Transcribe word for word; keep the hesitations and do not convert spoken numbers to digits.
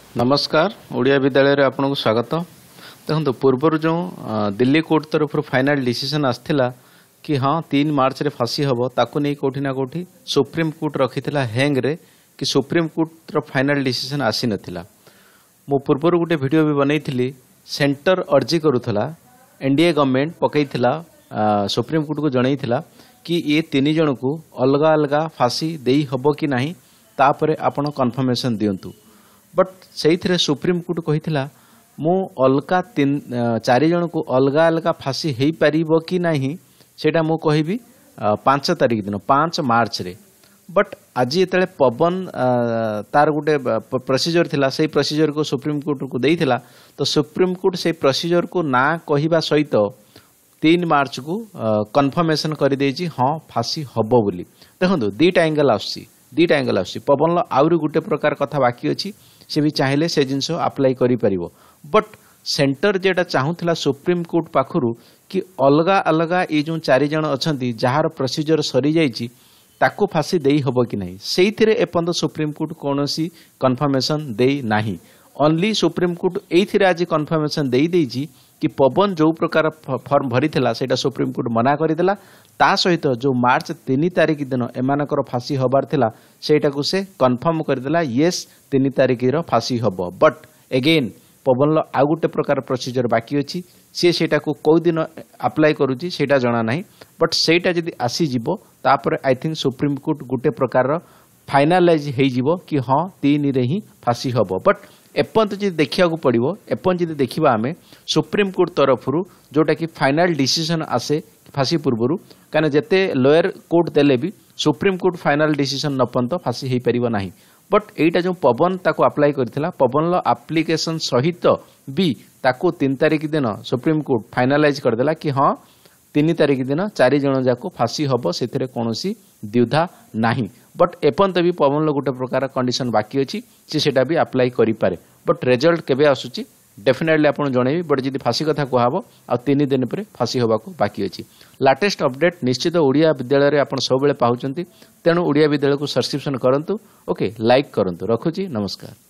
नमस्कार ओडिया विद्यालय रे आपन को स्वागत। देखो पूर्वर जो दिल्ली कोर्ट तरफ फाइनल डिसीजन आसथिला कि हाँ तीन मार्च रे फांसी हम ताकू नहीं कोठी ना कोठी सुप्रीम कोर्ट रखिथिला हैंग रे कि सुप्रीम कोर्ट रो फाइनल डिसीजन आसी नथिला। मो पूर्वर गोटे वीडियो भी बनैथिली सेंटर अर्जी करूथला एनडीए गवर्नमेंट पकईथिला सुप्रीम कोर्ट को जनईथिला कि ये तीन जन को अलग अलग फांसी देई हबो कि नाही तापरे आपण कन्फर्मेशन दियंतु। बट से सुप्रीम कोर्ट कही मु अलगा तीन चार जन को अलग अलग फांसी हो पार कि नहीं सेटा मु कहि पांच तारिख दिन पांच मार्च रे। बट आज ये पवन तार गोटे प्रोसीजर थिला से प्रोसीजर को सुप्रीम कोर्ट को देइथिला तो सुप्रीम कोर्ट से प्रोसीजर को ना कहवा सहित तीन मार्च को कन्फर्मेशन कर देछि हाँ फांसी हबो बोली। देखो दीटा एंगल आसी दीटा एंगल आसी पवन आउरी गोटे प्रकार कथा बाकी अच्छी से भी चाहिए से जिनस अप्लाई करि परिबो। बट सेंटर जेटा चाहूला सुप्रीम कोर्ट पाखरु कि अलगा अलगा ये जो चार जन अच्छा जार प्रोसीजर सरी जाइए ताकू फांसी देई हबो कि नहीं से एपर्यंत सुप्रीम कोर्ट कौन कन्फर्मेशन देई नाही। ओनली सुप्रीम कोर्ट ये आज कन्फर्मेशन देई देइछि कि पवन जो प्रकार फॉर्म भरी थिला सेटा सुप्रीम कोर्ट मना करदेला ता सहित जो मार्च तीन तारिख दिन एमानकर फांसी हबार थिला सेटा को से कन्फर्म करदेला येस तीन तारिख रो फांसी हबो। बट एगेन पवन लो आ गुटे प्रकार प्रोसीजर बाकी अछि से सेटा को कोई दिन अप्लाई करूची सेटा जणा नाही। बट सेटा जदी आसी जिवो तापर आई थिंक सुप्रीम कोर्ट गुटे प्रकार फाइनालाइज हेई जिवो कि हाँ तीन रे ही फांसी हबो। बट एपर्यंत जी देखा पड़ो एपर्यंत जी देखा आम सुप्रीम कोर्ट तरफ जोटा कि फाइनाल डिसीजन आसे फांसी पूर्व कहीं जिते लोअर कोर्ट देले भी सुप्रीम कोर्ट फाइनाल डिसीजन न पर्यंत फांसी हो पार ना। बट एटा जो पवन ताको अप्लाई करथिला पवन लो एप्लिकेशन सहित भी ताको तीन तारिख दिन सुप्रीम कोर्ट फाइनालाइज करदेला कि हाँ तीन तारिख दिन चार जन जाक फांसी हम से कौनसी द्विधा नाही। बट एपर्यंत भी पवन लो गोटे प्रकार कंडीशन बाकी अच्छी सी सेटा भी अप्लाई करि पारे। बट रिजल्ट केबे आसुची डेफिनेटली आपन जणेबी। बट जदि फांसी कथा कहब आ तीन दिन पर फांसी होबाको बाकी अच्छी। लाटेस्ट अपडेट निश्चित ओडिया विद्यालय रे आपन सब बेले पाउचंती तेणु ओडिया विद्यालय को सब्सक्रिप्शन करंतु। ओके लाइक करंतु। रखुची नमस्कार।